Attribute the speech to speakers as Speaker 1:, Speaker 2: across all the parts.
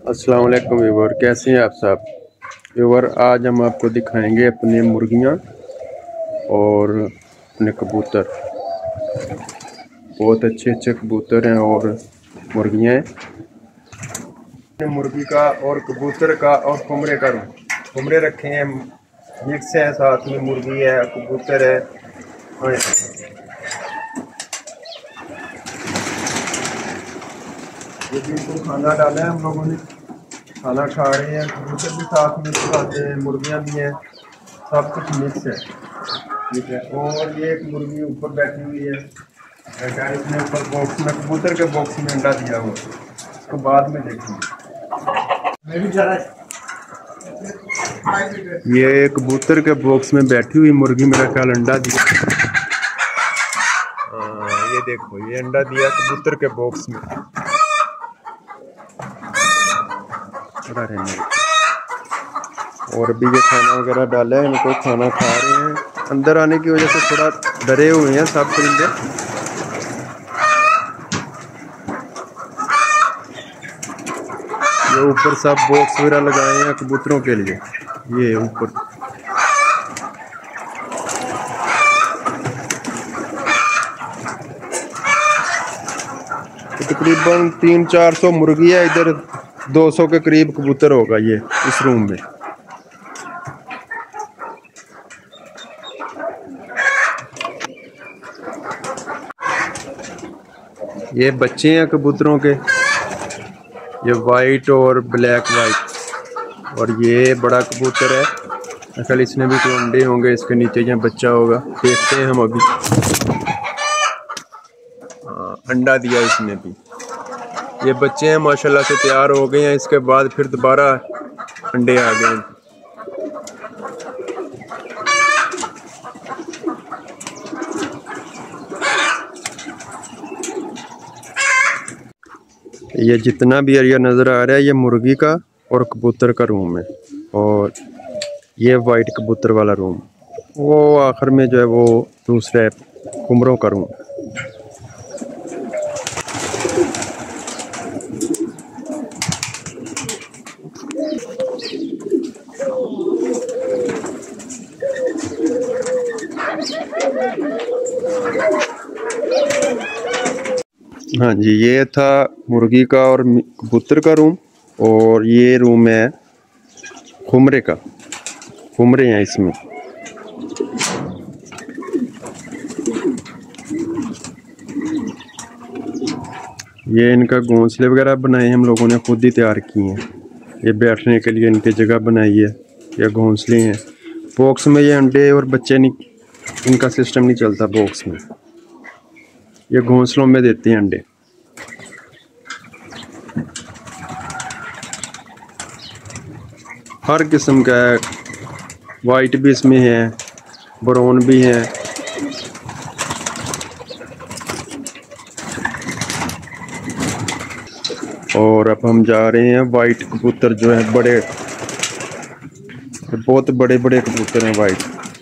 Speaker 1: अस्सलाम वालेकुम व्यूवर, कैसे हैं आप सब व्यूवर। आज हम आपको दिखाएंगे अपनी मुर्गियां और अपने कबूतर। बहुत अच्छे अच्छे कबूतर हैं और मुर्गियां हैं। मुर्गी का और कबूतर का और कुमरे का कुमरे रखे हैं, मिक्स है, साथ में मुर्गी है, कबूतर है। ये बिल्कुल खाना डाला है हम लोगों ने, खाना खा रहे हैं। कबूतर भी साथ में खाते हैं, मुर्गियाँ भी हैं, सब कुछ मिक्स है। ठीक है। और ये एक मुर्गी ऊपर बैठी हुई है, इसने ऊपर बॉक्स में, कबूतर के बॉक्स में अंडा दिया हुआ, उसको बाद में देखेंगे। ये कबूतर के बॉक्स में बैठी हुई मुर्गी मेरा ख्याल अंडा दिया। ये देखो, ये अंडा दिया कबूतर के बॉक्स में। और भी ये खाना वगैरह डाला है, इनको खाना खा रहे हैं। अंदर आने की वजह से थोड़ा डरे हुए हैं सब परिंदे। ये ऊपर सब बॉक्स वगैरह लगाए हैं कबूतरों के लिए। ये ऊपर तकरीबन 300-400 मुर्गी है, इधर 200 के करीब कबूतर होगा ये इस रूम में। ये बच्चे हैं कबूतरों के, ये वाइट और ब्लैक वाइट। और ये बड़ा कबूतर है, असल इसने भी कोई अंडे होंगे, इसके नीचे यहाँ बच्चा होगा, देखते हैं हम अभी। अंडा दिया इसने भी। ये बच्चे हैं माशाल्लाह से तैयार हो गए हैं, इसके बाद फिर दोबारा अंडे आ गए हैं। ये जितना भी एरिया नज़र आ रहा है ये मुर्गी का और कबूतर का रूम है, और ये वाइट कबूतर वाला रूम, वो आखिर में जो है वो दूसरे कुमरों का रूम। हाँ जी, ये था मुर्गी का और कबूतर का रूम, और ये रूम है कुमरे का। कुमरे हैं इसमें। ये इनका घोंसले वगैरह बनाए हम लोगों ने, खुद ही तैयार किए हैं। ये बैठने के लिए इनकी जगह बनाई है, ये घोंसले हैं। बॉक्स में ये अंडे और बच्चे नहीं, इनका सिस्टम नहीं चलता बॉक्स में, ये घोंसलों में देते हैं अंडे। हर किस्म का है, वाइट भी इसमें है, ब्राउन भी है। और अब हम जा रहे हैं, वाइट कबूतर जो है बड़े, बहुत बड़े बड़े कबूतर हैं वाइट।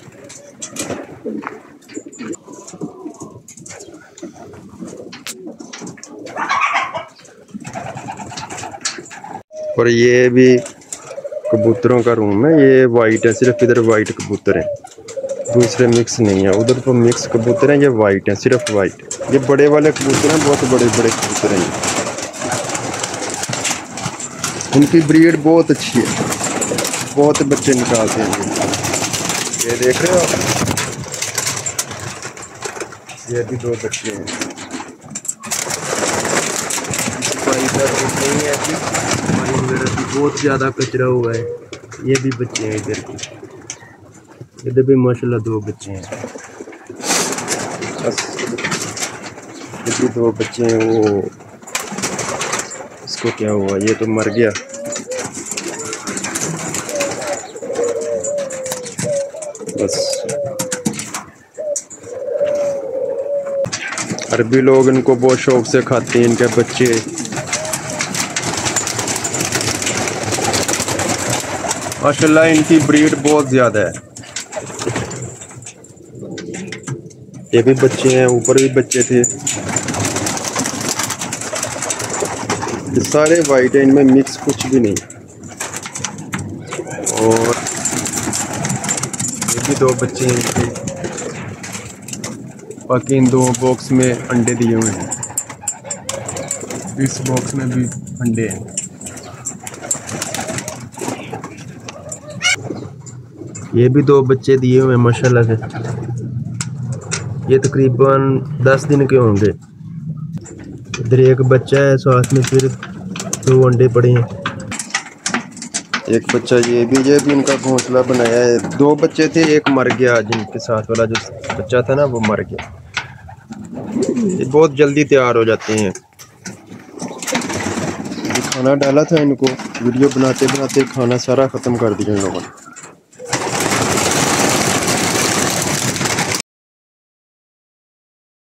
Speaker 1: और ये भी कबूतरों का रूम है, ये वाइट है, सिर्फ इधर वाइट कबूतर हैं, दूसरे मिक्स नहीं है। उधर तो मिक्स कबूतर हैं, ये वाइट है, सिर्फ वाइट। ये बड़े वाले कबूतर हैं, बहुत बड़े बड़े कबूतर हैं। उनकी ब्रीड बहुत अच्छी है, बहुत बच्चे निकालते हैं। ये देख रहे हो आप, ये भी 2 बच्चे हैं। नहीं है कि पानी वगैरह भी बहुत ज़्यादा कचरा हुआ है। ये भी बच्चे हैं इधर की, इधर भी माशाल्लाह 2 बच्चे हैं। बस ये भी 2 बच्चे हैं। वो इसको क्या हुआ, ये तो मर गया। बस अरबी लोग इनको बहुत शौक से खाते हैं, इनके बच्चे। माशाल्लाह इनकी ब्रीड बहुत ज़्यादा है। ये भी बच्चे हैं, ऊपर भी बच्चे थे। सारे वाइट है, इनमें मिक्स कुछ भी नहीं। और ये भी 2 बच्चे हैं इनके। बाकी इन 2 बॉक्स में अंडे दिए हुए हैं, इस बॉक्स में भी अंडे हैं। ये भी 2 बच्चे दिए हुए हैं माशाल्लाह से। ये तकरीबन 10 दिन के होंगे। इधर एक बच्चा है, साथ में फिर 2 अंडे पड़े हैं। एक बच्चा ये भी इनका घोंसला बनाया है। 2 बच्चे थे, एक मर गया, जिनके साथ वाला जो बच्चा था ना वो मर गया। ये बहुत जल्दी तैयार हो जाते हैं। खाना डाला था इनको, वीडियो बनाते बनाते खाना सारा ख़त्म कर दिया इन लोगों ने।